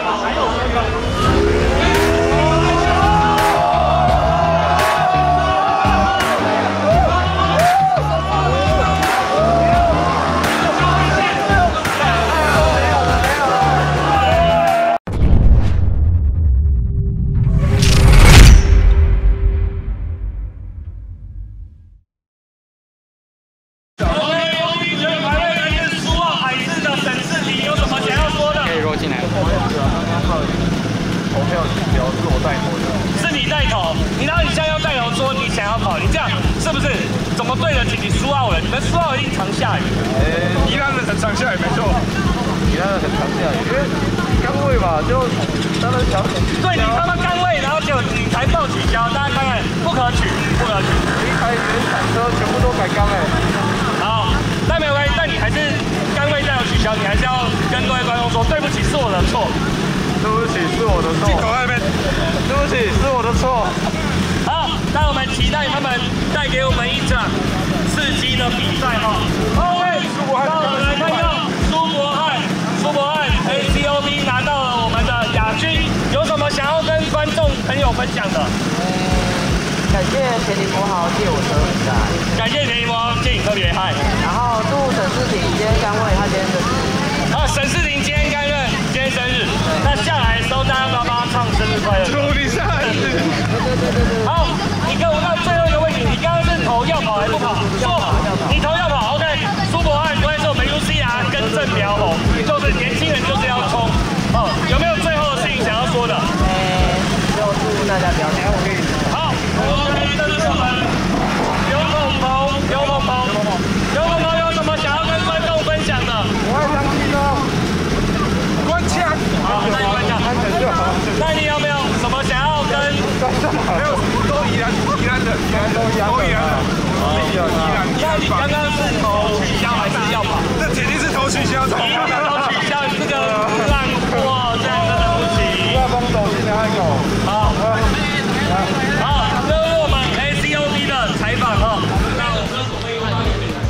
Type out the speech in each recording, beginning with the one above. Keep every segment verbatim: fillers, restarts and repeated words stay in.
是不是？怎么对得起你苏澳人？你们苏澳一定常下雨。 呃，宜兰人很常下雨，没错。宜兰人很常下雨，因为岗位嘛，就他们条件。 对你他妈岗位，然后就你才报取消，大家看看，不可取，不可取。 一台原厂车全部都改缸哎。 好，那没有关系，但你还是岗位再有取消，你还是要跟各位观众说，对不起，是我的错。 对不起，是我的错。进口那边。对不起，是我的错。 好，那我们期待他们带给我们一场刺激的比赛哈。OK， 那我们来看到苏博翰，苏博翰 A C O B 拿到了我们的亚军，有什么想要跟观众朋友分享的？ 嗯，感谢田林国豪借我车比赛， 感谢田林国豪借你特别嗨。 然后祝沈世廷今天甘位他今天生日。 啊，沈世廷今天甘任，今天生日。那下来的时候大家要不要帮他唱生日快乐？祝你生日！对对对对。好，你跟我问最后一个问题，你刚刚是投要跑还是不跑？说你投要跑 ，OK。苏博翰，不会是我们 U C R 跟正苗红，就是年轻人就是要冲。哦，有没有最后的事情想要说的？ 呃，就祝大家不要太累。 好 ，OK， 这是我们刘鹏鹏，刘鹏鹏，刘鹏鹏有什么想要跟观众分享的？ 我爱当兵哦。关枪。 好，那你关枪。 安全就好。 那你有没有什么想要跟？ 没有，都宜兰，宜兰的，宜兰都宜兰，都宜兰的。宜兰， 那你刚刚是投取消还是要跑？ 这铁定是投取消，投取消，这个烂货，这样真的不行。 不要帮走进来一口。 好，好，这是我们 A C O B 的采访哈。那我们准备大家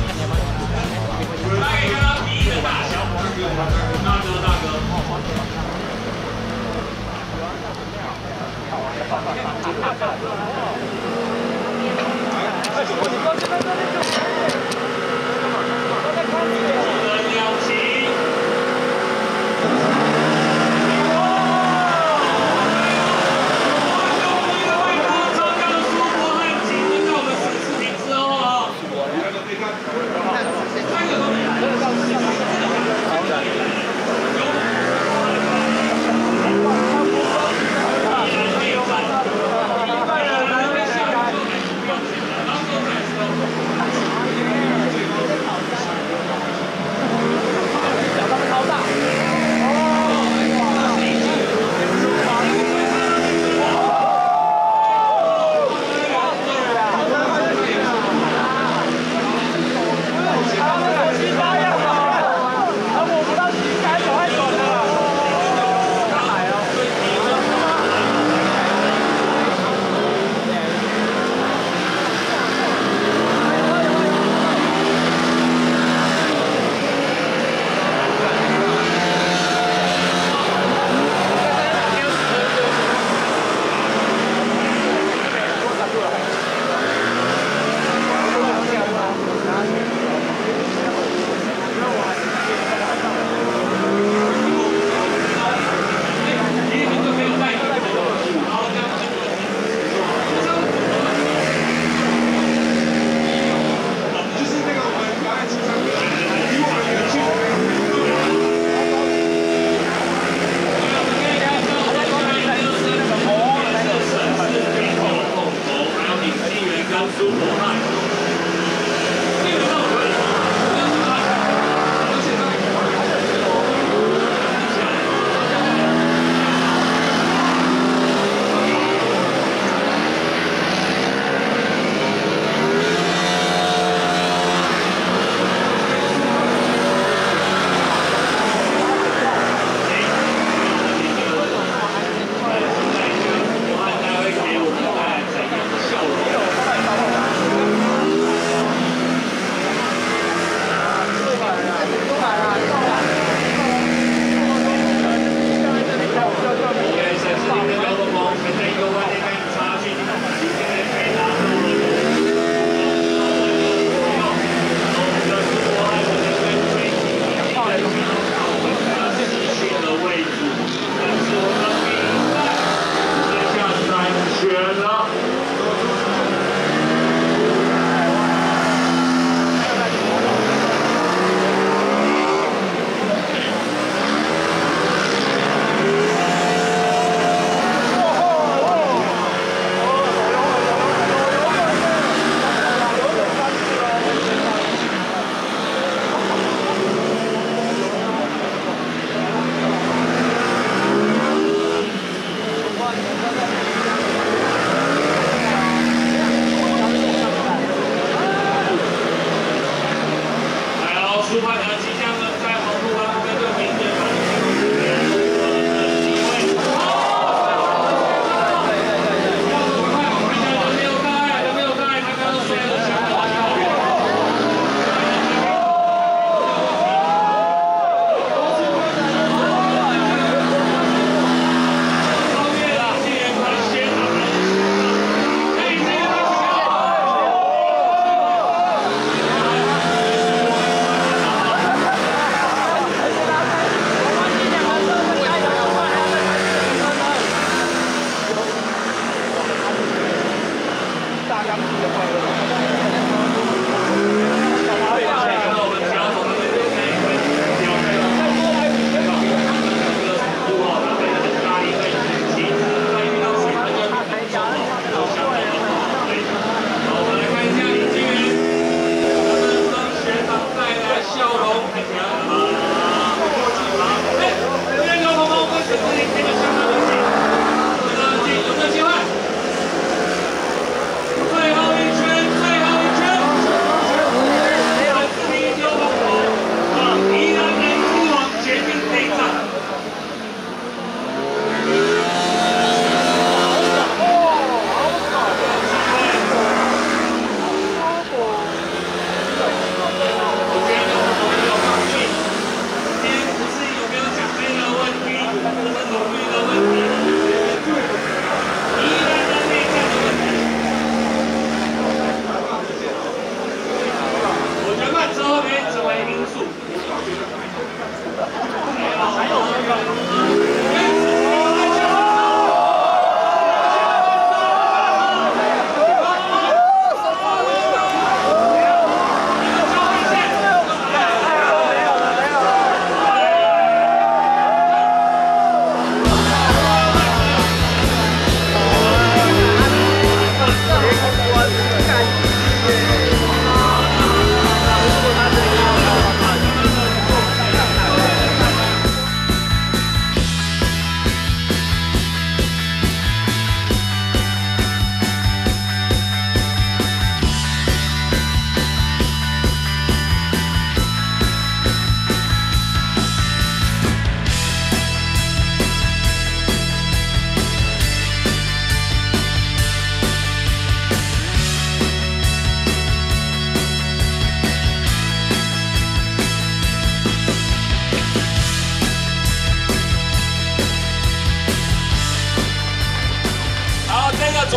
可以看到第一个大小伙，大哥大哥。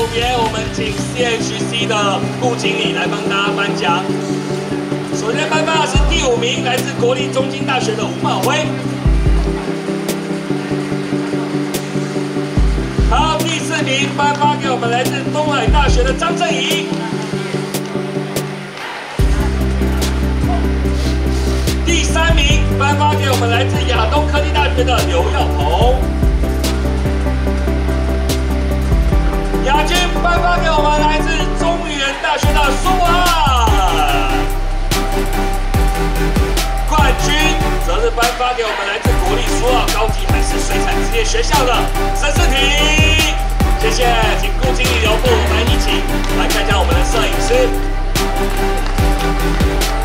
组别，我们请 C H C 的顾经理来帮大家颁奖。首先颁发的是第五名，来自国立中经大学的吴茂辉。好，第四名颁发给我们来自东海大学的张正仪。第三名颁发给我们来自亚东科技大学的刘耀鹏。亚军颁发给我们来自中原大学的苏汉。冠军则是颁发给我们来自国立苏澳高级海事水产职业学校的沈世婷。谢谢，请顾经理留步，我们一起来看一下我们的摄影师。